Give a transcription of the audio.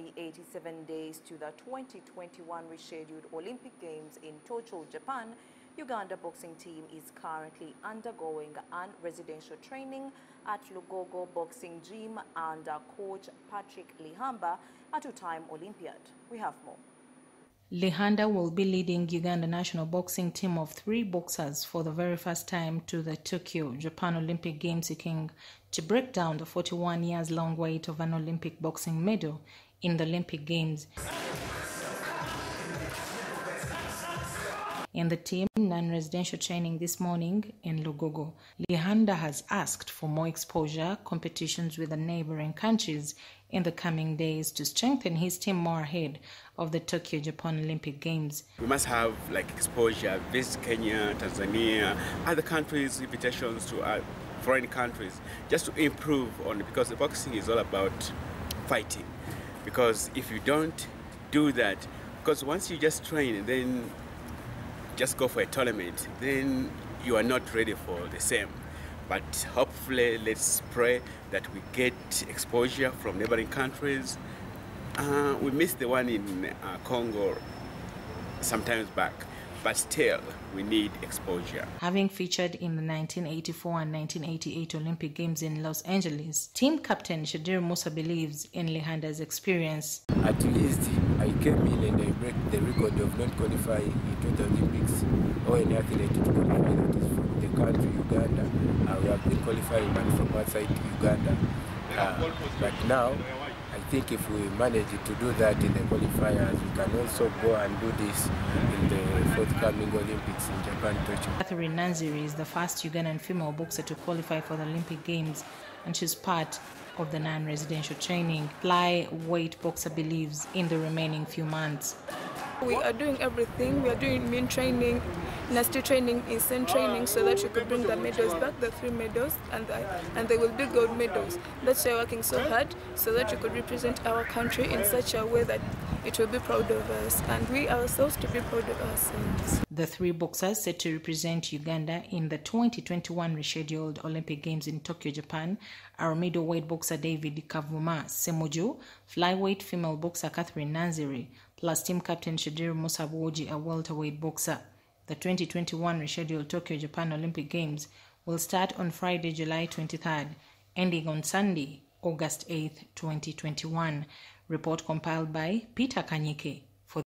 only 87 days to the 2021 rescheduled Olympic Games in Tokyo, Japan, Uganda boxing team is currently undergoing residential training at Lugogo Boxing Gym under coach Patrick Lihamba, a two-time Olympiad. We have more. Lihanda will be leading Uganda national boxing team of 3 boxers for the very first time to the Tokyo, Japan Olympic Games, seeking to break down the 41 years long wait of an Olympic boxing medal in the Olympic Games. In the team non-residential training this morning in Lugogo, Lihanda has asked for more exposure, competitions with the neighboring countries in the coming days to strengthen his team more ahead of the Tokyo, Japan Olympic Games. We must have exposure, visit Kenya, Tanzania, other countries, invitations to foreign countries, just to improve on it, because the boxing is all about fighting. Because if you don't do that, because once you just train and then just go for a tournament, then you are not ready for the same. But hopefully, let's pray that we get exposure from neighboring countries. We missed the one in Congo sometimes back, but still we need exposure. Having featured in the 1984 and 1988 Olympic Games in Los Angeles, team captain Shadir Musa believes in Lihanda's experience. At least I came in and I break the record of not qualifying into the Olympics or any athlete to qualify that is from the country Uganda. We have been qualifying from outside Uganda. But now, I think if we manage to do that in the qualifiers, we can also go and do this in the forthcoming Olympics in Japan, Tokyo. Catherine Nanziri is the first Ugandan female boxer to qualify for the Olympic Games, and she's part of the non-residential training. Flyweight boxer believes in the remaining few months. We are doing everything. We are doing mean training, nasty training, insane training, so that we could bring the medals back, the 3 medals, and they will be gold medals. That's why we're working so hard, so that we could represent our country in such a way that it will be proud of us, and we ourselves to be proud of ourselves. The 3 boxers set to represent Uganda in the 2021 rescheduled Olympic Games in Tokyo, Japan are middleweight boxer David Kavuma Semuju, flyweight female boxer Catherine Nanziri, plus team captain Shadir Musa, a welterweight boxer. The 2021 rescheduled Tokyo, Japan Olympic Games will start on Friday, July 23rd, ending on Sunday, August 8th, 2021. Report compiled by Peter Kanyike.